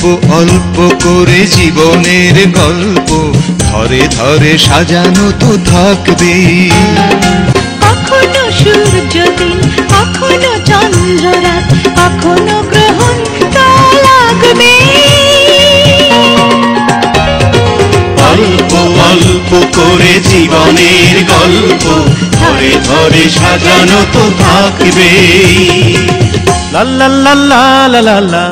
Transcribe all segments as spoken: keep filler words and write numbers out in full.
অল্প করে জীবনের গল্প ধরে ধরে সাজানো তো থাকবে। কখনো সূর্য দিন, কখনো চন্দ্র রাত, কখনো গ্রহণ তো লাগবে। অল্প অল্প করে জীবনের গল্প ধরে ধরে সাজানো তো থাকবে। লা লা লা লা লা লা লা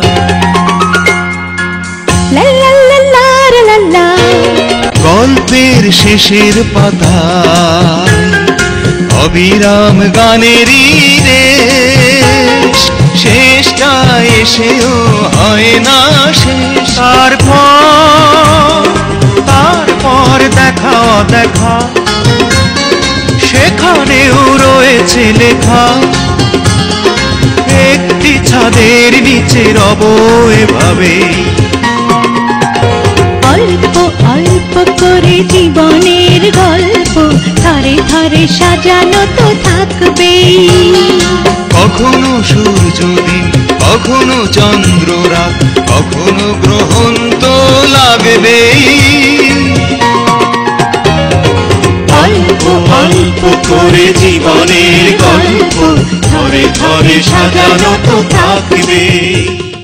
লা লা লা লা লা লা। গল্পের শেষের পাতা অবিরাম গানেরই রেশ, শেষটা এসেও হয় না শেষ। তারপর তারপর দেখা দেখা সেখানেও রয়েছে লেখা, একটি ছাদের নিচে রব এভাবে। অল্প অল্প করে জীবনের গল্প ধরে ধরে সাজানো তো থাকবে। কখনো সূর্য দিন, কখনো চন্দ্র রাত, কখনো গ্রহণ তো লাগবে। অল্প অল্প করে জীবনের গল্প ধরে ধরে সাজানো তো থাকবে।